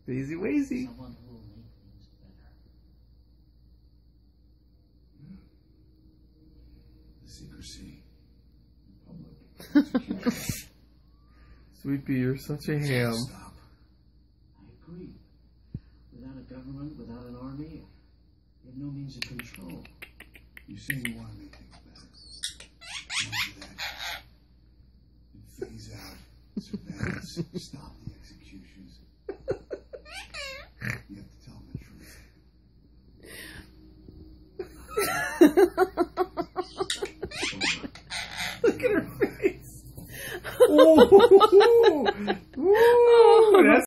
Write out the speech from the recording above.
Daisy Wazy. Someone who will make things better. The secrecy. The public. Sweet Pea, you're such a ham. Stop. I agree. Without a government, without an army, you have no means of control. You say you want to make things better. You do that. And phase out surveillance. Stop the executions. You have to tell them the truth.